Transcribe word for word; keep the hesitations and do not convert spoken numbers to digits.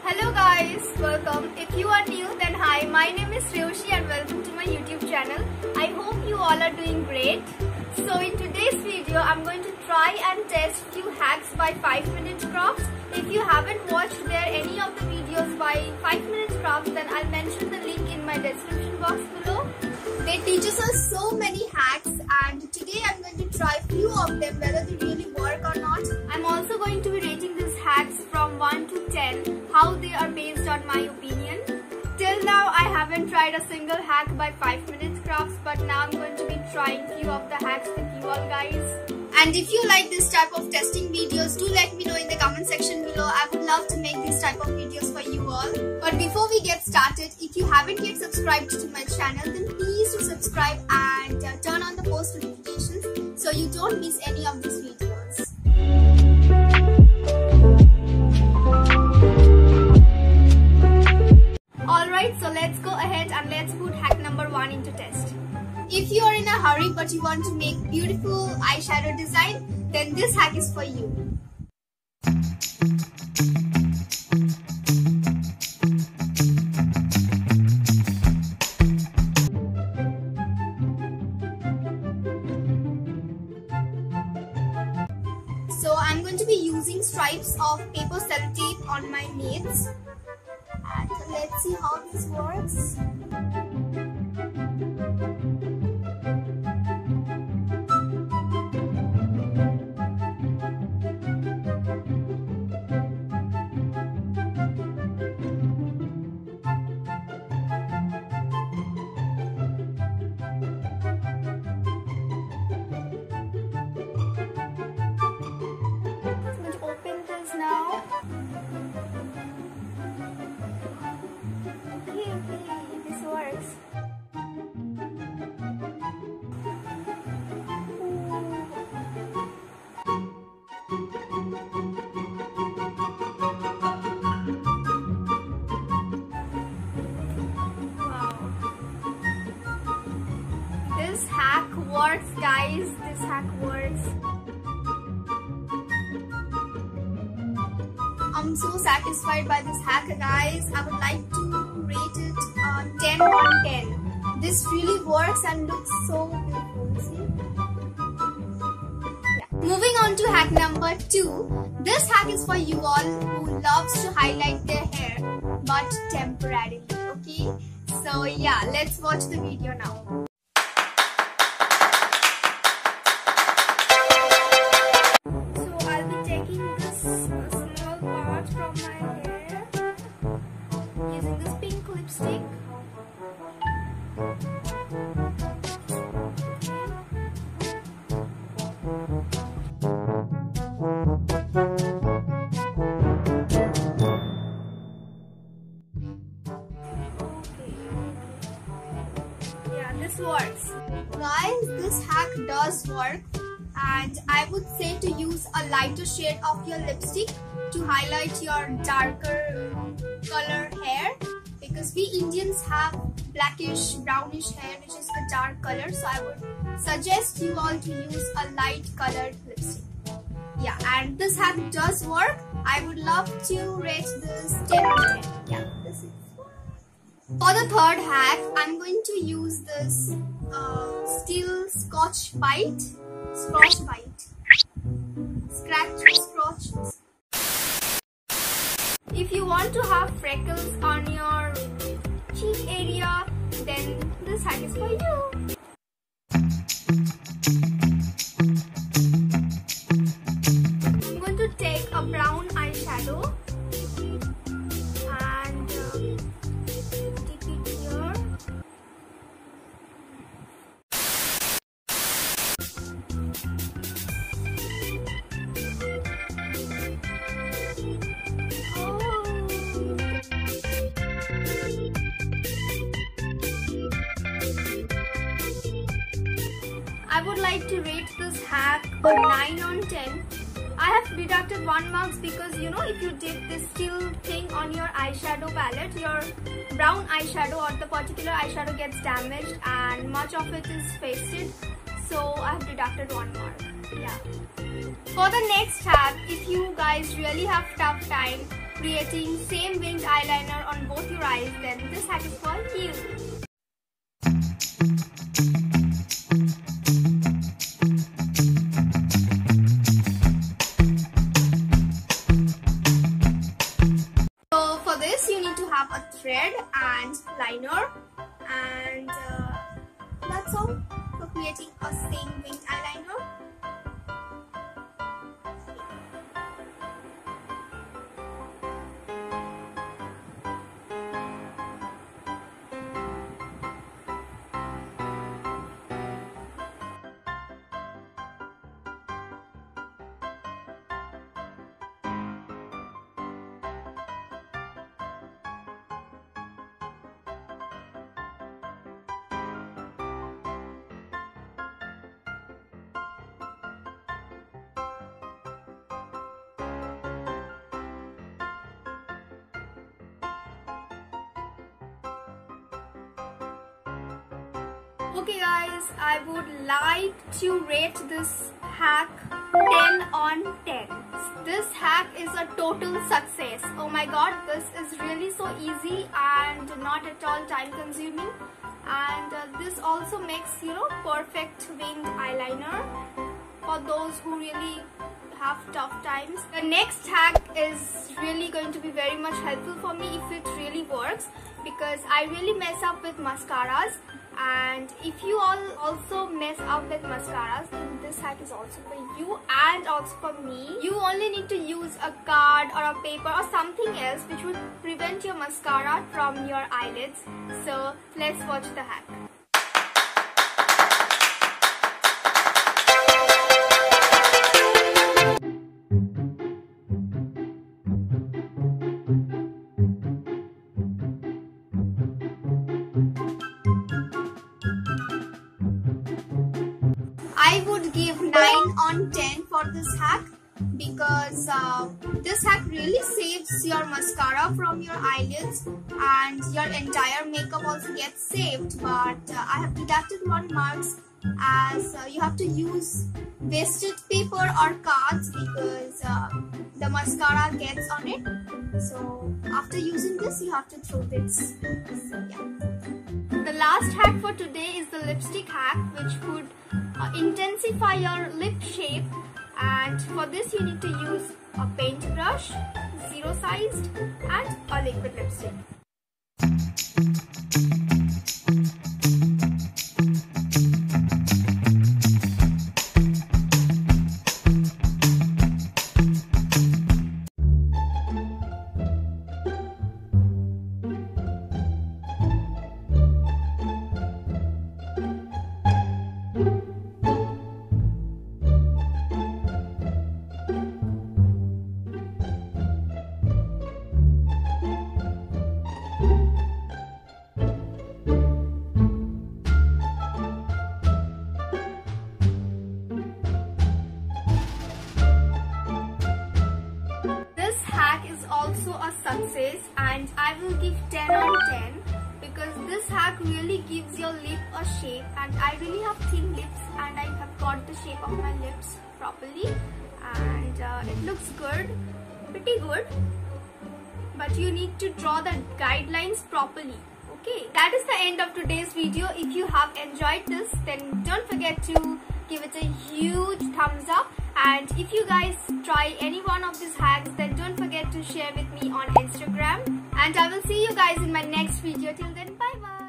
Hello guys, welcome. If you are new, then hi, my name is Shreyushi and welcome to my YouTube channel. I hope you all are doing great. So in today's video, I'm going to try and test few hacks by five minute Crafts. If you haven't watched there any of the videos by five minute Crafts, then I'll mention the link in my description box below. They teach us so many hacks and today I'm going to try few of them whether they really work or not. I'm also going to be rating these hacks from one to ten, how they are based on my opinion. Till now I haven't tried a single hack by five minute Crafts, but now I'm going to be trying few of the hacks with you all guys. And if you like this type of testing videos, do let me know in the comment section below. I would love to make this type of videos for you all. But before we get started, if you haven't yet subscribed to my channel, then please do subscribe and uh, turn on the post notifications so you don't miss any of these videos. Alright, so let's go ahead and let's put hack number one into test. If you are in a hurry but you want to make beautiful eyeshadow design, then this hack is for you. So I'm going to be using stripes of paper sellotape on my nails. And let's see how this works. Now, okay, okay, this works. Wow, this hack works, guys. This hack works. I'm so satisfied by this hack, guys. I would like to rate it uh, ten on ten. This really works and looks so beautiful. See? Yeah. Moving on to hack number two. This hack is for you all who loves to highlight their hair, but temporarily. Okay? So yeah, let's watch the video now. From my hair using this pink lipstick. Yeah, this works. Guys, this hack does work. And I would say to use a lighter shade of your lipstick to highlight your darker color hair, because we Indians have blackish brownish hair which is a dark color, so I would suggest you all to use a light colored lipstick. Yeah, and this hack does work. I would love to rate this ten on ten. Yeah, this is. For the third hack, I'm going to use this uh, steel Scotch Bite. Scotch Bite. Scratch scotch. If you want to have freckles on your cheek area, then this hack is for you. I'm going to take a brown eyeshadow and uh, stick it here. I would like to rate this hack a nine on ten. I have deducted one marks because, you know, if you dip this steel thing on your eyeshadow palette, your brown eyeshadow or the particular eyeshadow gets damaged and much of it is pasted. So I have deducted one mark. Yeah. For the next hack, if you guys really have tough time creating same winged eyeliner on both your eyes, then this hack is for you. So for this you need to have a thread and liner, and uh, that's all for creating a same winged eyeliner. Okay guys, I would like to rate this hack ten on ten. This hack is a total success. Oh my god, this is really so easy and not at all time consuming, and uh, this also makes, you know, perfect winged eyeliner for those who really have tough times. The next hack is really going to be very much helpful for me if it really works, because I really mess up with mascaras, and if you all also mess up with mascaras, then this hack is also for you and also for me. You only need to use a card or a paper or something else which would prevent your mascara from your eyelids. So let's watch the hack. I would give nine on ten for this hack, because uh, this hack really saves your mascara from your eyelids and your entire makeup also gets saved. But uh, I have deducted one marks as uh, you have to use wasted paper or cards, because uh, the mascara gets on it. So after using this you have to throw this. So yeah. The last hack for today is the lipstick hack, which would uh, intensify your lip shape, and for this you need to use a paintbrush, zero sized, and a liquid lipstick. Also a success, and I will give ten on ten, because this hack really gives your lip a shape, and I really have thin lips and I have got the shape of my lips properly, and uh, it looks good, pretty good, but you need to draw the guidelines properly. Okay, that is the end of today's video. If you have enjoyed this, then don't forget to give it a huge thumbs up, and if you guys try any one of these hacks, then don't forget to share with me on Instagram, and I will see you guys in my next video. Till then, bye bye.